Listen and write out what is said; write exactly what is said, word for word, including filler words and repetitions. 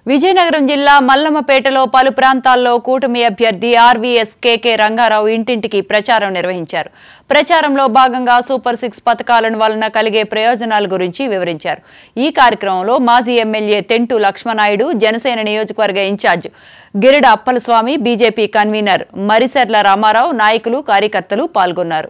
విజయనగరం జిల్లా మల్లమ్మపేటలో పలు ప్రాంతాల్లో కూటమి అభ్యర్థి ఆర్వీఎస్ కేకే రంగారావు ఇంటింటికి ప్రచారం నిర్వహించారు. ప్రచారంలో భాగంగా సూపర్ సిక్స్ పథకాల వలన కలిగే ప్రయోజనాల గురించి వివరించారు. ఈ కార్యక్రమంలో మాజీ ఎమ్మెల్యే తెంటు లక్ష్మనాయుడు, జనసేన నియోజకవర్గ incharge Girida Appalaswamy, BJP convener Marisarla Ramarao, నాయకులు, కార్యకర్తలు పాల్గొన్నారు.